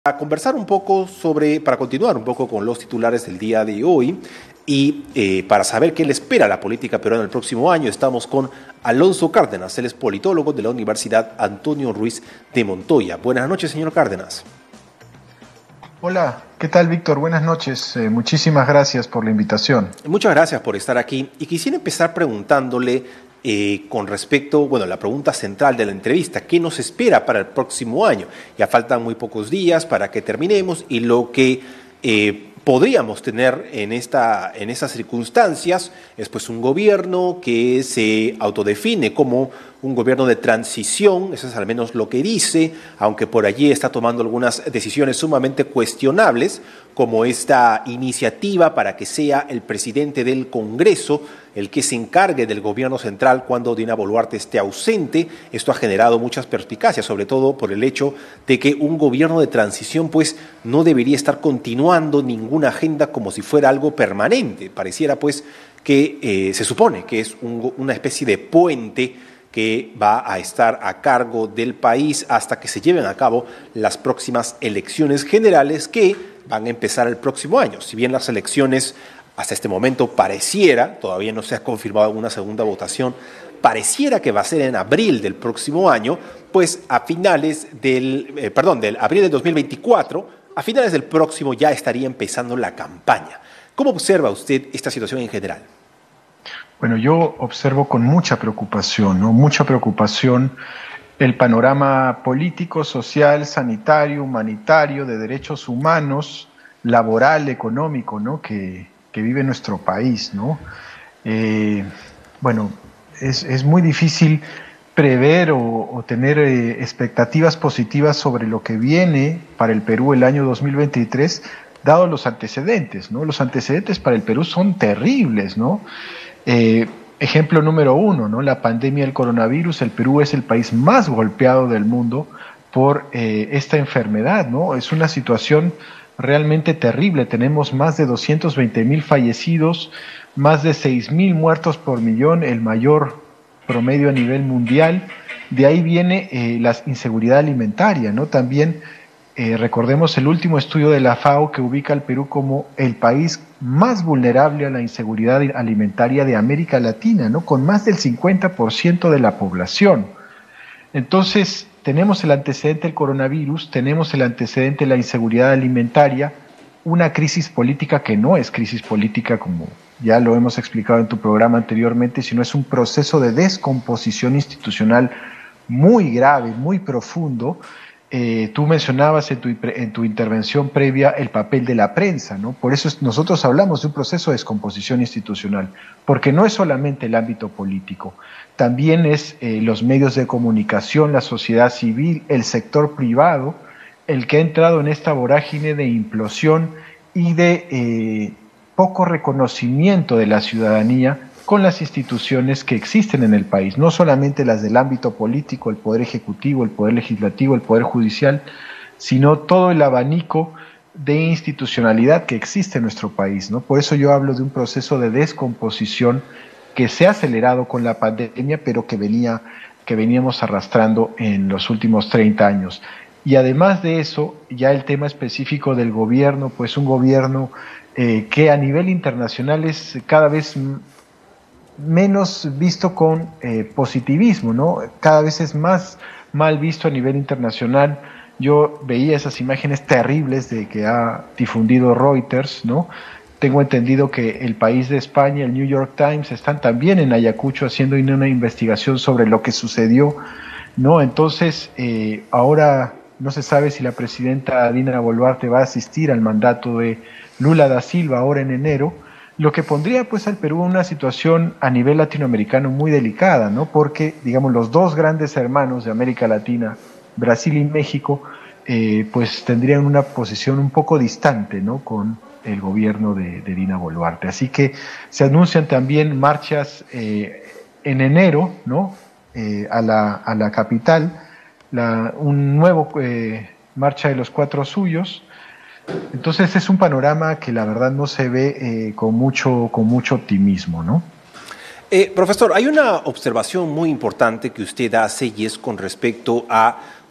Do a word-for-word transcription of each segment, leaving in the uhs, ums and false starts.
A conversar un poco sobre, para continuar un poco con los titulares del día de hoy y eh, para saber qué le espera a la política peruana el próximo año, estamos con Alonso Cárdenas, él es politólogo de la Universidad Antonio Ruiz de Montoya. Buenas noches, señor Cárdenas. Hola, ¿qué tal, Víctor? Buenas noches. Eh, muchísimas gracias por la invitación. Muchas gracias por estar aquí y quisiera empezar preguntándole Eh, con respecto, bueno, la pregunta central de la entrevista, ¿qué nos espera para el próximo año? Ya faltan muy pocos días para que terminemos y lo que eh, podríamos tener en, esta, en estas circunstancias es pues un gobierno que se autodefine como un gobierno de transición, eso es al menos lo que dice, aunque por allí está tomando algunas decisiones sumamente cuestionables, como esta iniciativa para que sea el presidente del Congreso el que se encargue del gobierno central cuando Dina Boluarte esté ausente. Esto ha generado muchas perspicacias, sobre todo por el hecho de que un gobierno de transición pues no debería estar continuando ninguna agenda como si fuera algo permanente. Pareciera pues que eh, se supone que es un, una especie de puente que va a estar a cargo del país hasta que se lleven a cabo las próximas elecciones generales que van a empezar el próximo año. Si bien las elecciones hasta este momento pareciera, todavía no se ha confirmado una segunda votación, pareciera que va a ser en abril del próximo año, pues a finales del, eh, perdón, del abril del dos mil veinticuatro, a finales del próximo ya estaría empezando la campaña. ¿Cómo observa usted esta situación en general? Bueno, yo observo con mucha preocupación, ¿no? Mucha preocupación el panorama político, social, sanitario, humanitario, de derechos humanos, laboral, económico, ¿no? que, que vive nuestro país, ¿no? Eh, bueno, es, es muy difícil prever o, o tener eh, expectativas positivas sobre lo que viene para el Perú el año dos mil veintitrés, dado los antecedentes, ¿no? Los antecedentes para el Perú son terribles, ¿no? Eh, ejemplo número uno, ¿no? La pandemia del coronavirus. El Perú es el país más golpeado del mundo por eh, esta enfermedad, ¿no? Es una situación realmente terrible. Tenemos más de doscientos veinte mil fallecidos, más de seis mil muertos por millón, el mayor promedio a nivel mundial. De ahí viene eh, la inseguridad alimentaria, ¿no? También eh, recordemos el último estudio de la FAO que ubica al Perú como el país más vulnerable a la inseguridad alimentaria de América Latina, ¿no? Con más del cincuenta por ciento de la población. Entonces, tenemos el antecedente del coronavirus, tenemos el antecedente de la inseguridad alimentaria, una crisis política que no es crisis política como ya lo hemos explicado en tu programa anteriormente, sino es un proceso de descomposición institucional muy grave, muy profundo. Eh, tú mencionabas en tu, en tu intervención previa el papel de la prensa, ¿no? Por eso es, nosotros hablamos de un proceso de descomposición institucional, porque no es solamente el ámbito político, también es eh, los medios de comunicación, la sociedad civil, el sector privado, el que ha entrado en esta vorágine de implosión y de eh, poco reconocimiento de la ciudadanía con las instituciones que existen en el país, no solamente las del ámbito político, el poder ejecutivo, el poder legislativo, el poder judicial, sino todo el abanico de institucionalidad que existe en nuestro país, ¿no? Por eso yo hablo de un proceso de descomposición que se ha acelerado con la pandemia, pero que venía, que veníamos arrastrando en los últimos treinta años. Y además de eso, ya el tema específico del gobierno, pues un gobierno eh, que a nivel internacional es cada vez menos visto con eh, positivismo, ¿no? Cada vez es más mal visto a nivel internacional. Yo veía esas imágenes terribles de que ha difundido Reuters, ¿no? Tengo entendido que el País de España, el New York Times, están también en Ayacucho haciendo una investigación sobre lo que sucedió, ¿no? Entonces, eh, ahora no se sabe si la presidenta Dina Boluarte va a asistir al mandato de Lula da Silva ahora en enero, lo que pondría pues al Perú en una situación a nivel latinoamericano muy delicada, ¿no? Porque, digamos, los dos grandes hermanos de América Latina, Brasil y México, eh, pues tendrían una posición un poco distante, ¿no? Con el gobierno de, de Dina Boluarte. Así que se anuncian también marchas eh, en enero, ¿no? Eh, a, la, a la capital, la, un nuevo eh, marcha de los cuatro suyos. Entonces es un panorama que la verdad no se ve eh, con, mucho, con mucho optimismo, ¿no? Eh, profesor, hay una observación muy importante que usted hace y es con respecto a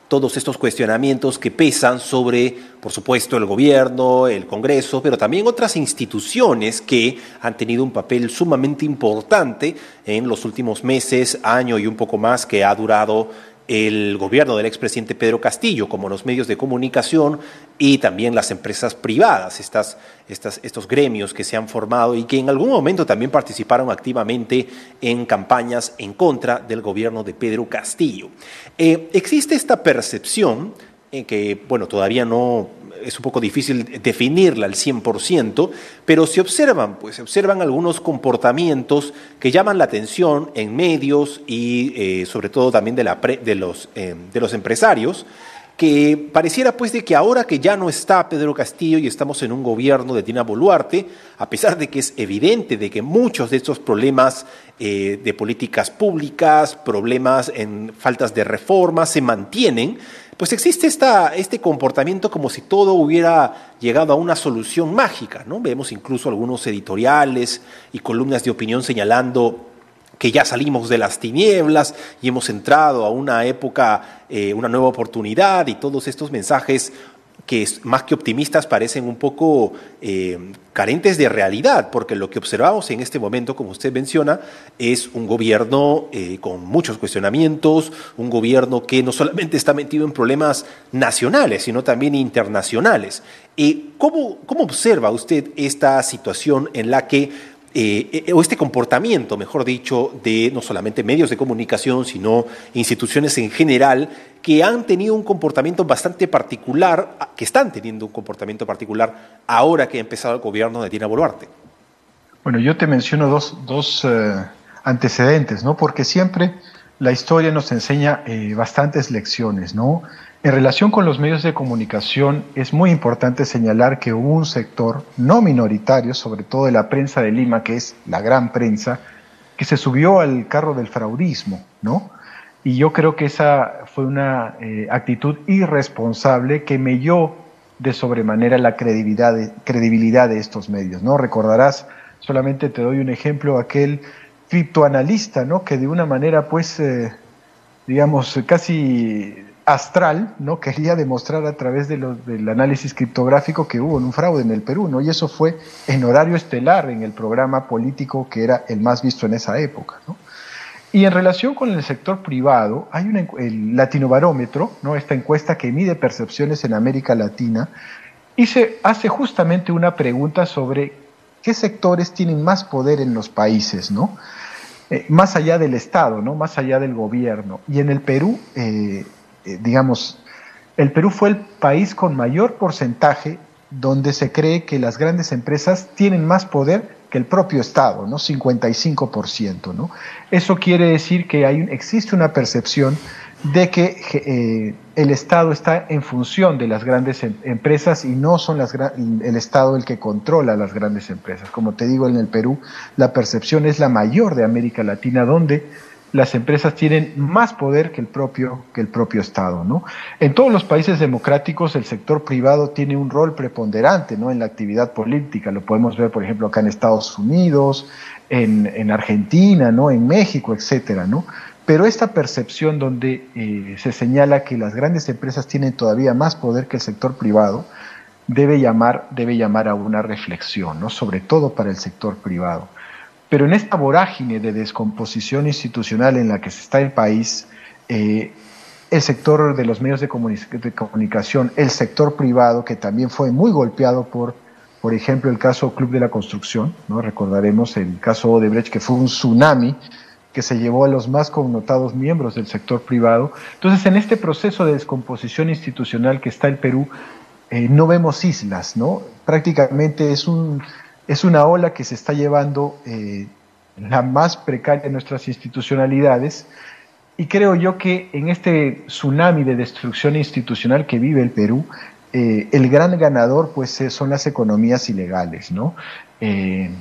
todos estos cuestionamientos que pesan sobre, por supuesto, el gobierno, el Congreso, pero también otras instituciones que han tenido un papel sumamente importante en los últimos meses, año y un poco más que ha durado el gobierno del expresidente Pedro Castillo, como los medios de comunicación y también las empresas privadas, estas, estas, estos gremios que se han formado y que en algún momento también participaron activamente en campañas en contra del gobierno de Pedro Castillo. Eh, existe esta percepción en que, bueno, todavía no es un poco difícil definirla al cien por ciento, pero se observan, pues se observan algunos comportamientos que llaman la atención en medios y eh, sobre todo también de, la pre, de, los, eh, de los empresarios, que pareciera pues de que ahora que ya no está Pedro Castillo y estamos en un gobierno de Dina Boluarte, a pesar de que es evidente de que muchos de estos problemas eh, de políticas públicas, problemas en faltas de reforma se mantienen, pues existe esta, este comportamiento como si todo hubiera llegado a una solución mágica, ¿no? Vemos incluso algunos editoriales y columnas de opinión señalando que ya salimos de las tinieblas y hemos entrado a una época, eh, una nueva oportunidad, y todos estos mensajes que más que optimistas parecen un poco eh, carentes de realidad, porque lo que observamos en este momento, como usted menciona, es un gobierno eh, con muchos cuestionamientos, un gobierno que no solamente está metido en problemas nacionales, sino también internacionales. Eh, ¿cómo, ¿Cómo observa usted esta situación en la que Eh, o este comportamiento, mejor dicho, de no solamente medios de comunicación, sino instituciones en general, que han tenido un comportamiento bastante particular, que están teniendo un comportamiento particular ahora que ha empezado el gobierno de Dina Boluarte? Bueno, yo te menciono dos, dos eh, antecedentes, ¿no? Porque siempre la historia nos enseña eh, bastantes lecciones, ¿no? En relación con los medios de comunicación, es muy importante señalar que hubo un sector no minoritario, sobre todo de la prensa de Lima, que es la gran prensa, que se subió al carro del fraudismo, ¿no? Y yo creo que esa fue una eh, actitud irresponsable que melló de sobremanera la credibilidad de, credibilidad de estos medios, ¿no? Recordarás, solamente te doy un ejemplo, aquel criptoanalista, ¿no? Que de una manera, pues, eh, digamos, casi astral, ¿no? Quería demostrar a través de los, del análisis criptográfico que hubo un fraude en el Perú, ¿no? Y eso fue en horario estelar en el programa político que era el más visto en esa época, ¿no? Y en relación con el sector privado, hay una, el Latinobarómetro, ¿no? Esta encuesta que mide percepciones en América Latina, y se hace justamente una pregunta sobre qué sectores tienen más poder en los países, ¿no? Eh, más allá del Estado, ¿no? Más allá del gobierno. Y en el Perú, eh, eh, digamos, el Perú fue el país con mayor porcentaje donde se cree que las grandes empresas tienen más poder que el propio Estado, ¿no? cincuenta y cinco por ciento, ¿no? Eso quiere decir que hay, existe una percepción de que eh, el Estado está en función de las grandes em empresas y no son las el Estado el que controla las grandes empresas. Como te digo, en el Perú la percepción es la mayor de América Latina, donde las empresas tienen más poder que el propio, que el propio Estado, ¿no? En todos los países democráticos el sector privado tiene un rol preponderante, ¿no? En la actividad política. Lo podemos ver, por ejemplo, acá en Estados Unidos, en, en Argentina, ¿no? En México, etcétera, ¿no? Pero esta percepción donde eh, se señala que las grandes empresas tienen todavía más poder que el sector privado debe llamar, debe llamar a una reflexión, ¿no? Sobre todo para el sector privado. Pero en esta vorágine de descomposición institucional en la que se está el país, eh, el sector de los medios de, comuni de comunicación, el sector privado, que también fue muy golpeado por, por ejemplo, el caso Club de la Construcción, ¿no? Recordaremos el caso Odebrecht, que fue un tsunami que se llevó a los más connotados miembros del sector privado. Entonces, en este proceso de descomposición institucional que está el Perú, eh, no vemos islas, ¿no? Prácticamente es un... Es una ola que se está llevando eh, la más precaria de nuestras institucionalidades, y creo yo que en este tsunami de destrucción institucional que vive el Perú, eh, el gran ganador pues eh, son las economías ilegales, ¿no? Eh,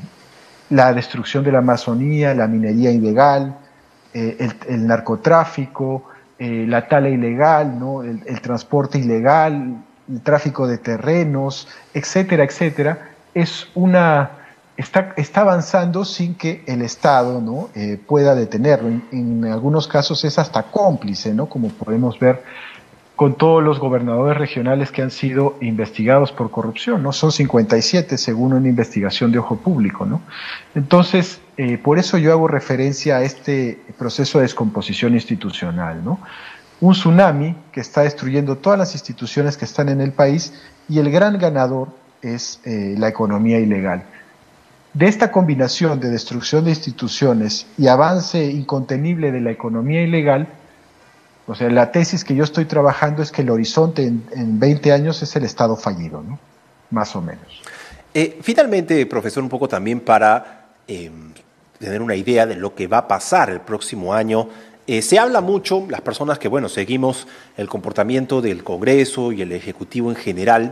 la destrucción de la Amazonía, la minería ilegal, eh, el, el narcotráfico, eh, la tala ilegal, ¿no? el, el transporte ilegal, el tráfico de terrenos, etcétera, etcétera. Es una, está, está avanzando sin que el Estado, ¿no? eh, pueda detenerlo. En, en algunos casos es hasta cómplice, ¿no? Como podemos ver con todos los gobernadores regionales que han sido investigados por corrupción, ¿no? Son cincuenta y siete según una investigación de Ojo Público, ¿no? Entonces, eh, por eso yo hago referencia a este proceso de descomposición institucional, ¿no? Un tsunami que está destruyendo todas las instituciones que están en el país y el gran ganador es eh, la economía ilegal. De esta combinación de destrucción de instituciones y avance incontenible de la economía ilegal, o sea, la tesis que yo estoy trabajando es que el horizonte en, en veinte años es el Estado fallido, ¿no? Más o menos. Eh, finalmente, profesor, un poco también para eh, tener una idea de lo que va a pasar el próximo año. Eh, se habla mucho, las personas que, bueno, seguimos el comportamiento del Congreso y el Ejecutivo en general,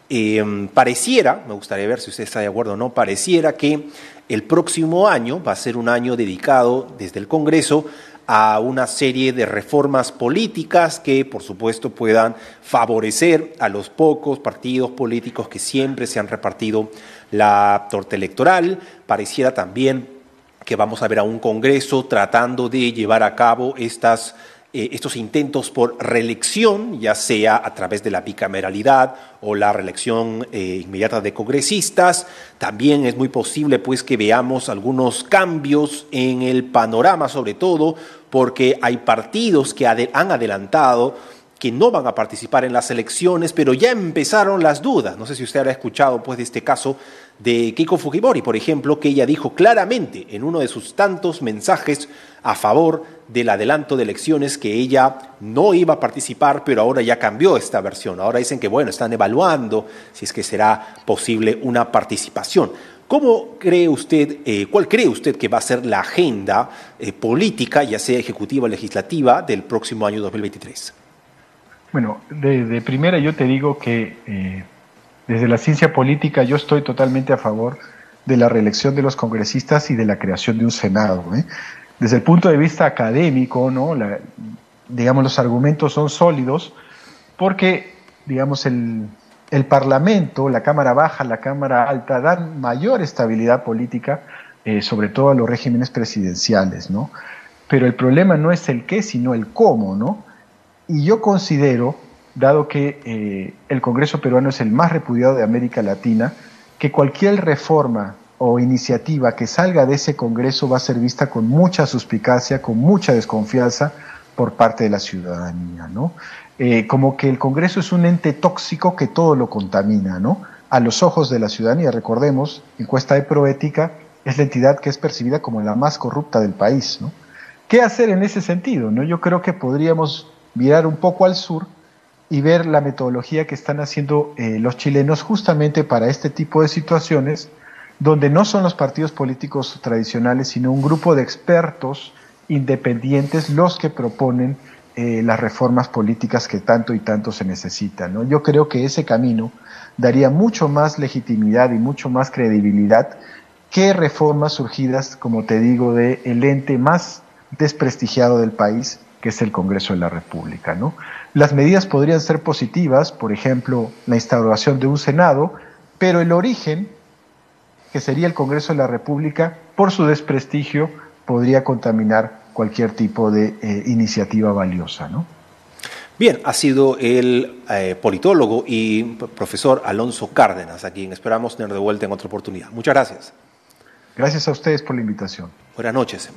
eh, pareciera, me gustaría ver si usted está de acuerdo o no, pareciera que el próximo año va a ser un año dedicado desde el Congreso a una serie de reformas políticas que, por supuesto, puedan favorecer a los pocos partidos políticos que siempre se han repartido la torta electoral. Pareciera también que vamos a ver a un Congreso tratando de llevar a cabo estas, eh, estos intentos por reelección, ya sea a través de la bicameralidad o la reelección eh, inmediata de congresistas. También es muy posible pues, que veamos algunos cambios en el panorama, sobre todo porque hay partidos que ade- han adelantado que no van a participar en las elecciones, pero ya empezaron las dudas. No sé si usted habrá escuchado pues, de este caso de Keiko Fujimori, por ejemplo, que ella dijo claramente en uno de sus tantos mensajes a favor del adelanto de elecciones que ella no iba a participar, pero ahora ya cambió esta versión. Ahora dicen que, bueno, están evaluando si es que será posible una participación. ¿Cómo cree usted, eh, cuál cree usted que va a ser la agenda eh, política, ya sea ejecutiva o legislativa, del próximo año dos mil veintitrés? Bueno, de, de primera yo te digo que eh, desde la ciencia política yo estoy totalmente a favor de la reelección de los congresistas y de la creación de un Senado, ¿eh? Desde el punto de vista académico, ¿no? La, digamos, los argumentos son sólidos porque, digamos, el, el Parlamento, la Cámara Baja, la Cámara Alta, dan mayor estabilidad política, eh, sobre todo a los regímenes presidenciales, ¿no? Pero el problema no es el qué, sino el cómo, ¿no? Y yo considero, dado que eh, el Congreso peruano es el más repudiado de América Latina, que cualquier reforma o iniciativa que salga de ese Congreso va a ser vista con mucha suspicacia, con mucha desconfianza por parte de la ciudadanía, ¿no? Eh, como que el Congreso es un ente tóxico que todo lo contamina, ¿no? A los ojos de la ciudadanía, recordemos, encuesta de Proética es la entidad que es percibida como la más corrupta del país, ¿no? ¿Qué hacer en ese sentido, no? Yo creo que podríamos mirar un poco al sur y ver la metodología que están haciendo eh, los chilenos justamente para este tipo de situaciones, donde no son los partidos políticos tradicionales, sino un grupo de expertos independientes los que proponen eh, las reformas políticas que tanto y tanto se necesitan, ¿no? Yo creo que ese camino daría mucho más legitimidad y mucho más credibilidad que reformas surgidas, como te digo, del ente más desprestigiado del país, que es el Congreso de la República, ¿no? Las medidas podrían ser positivas, por ejemplo, la instauración de un Senado, pero el origen, que sería el Congreso de la República, por su desprestigio, podría contaminar cualquier tipo de eh, iniciativa valiosa, ¿no? Bien, ha sido el eh, politólogo y profesor Alonso Cárdenas, a quien esperamos tener de vuelta en otra oportunidad. Muchas gracias. Gracias a ustedes por la invitación. Buenas noches.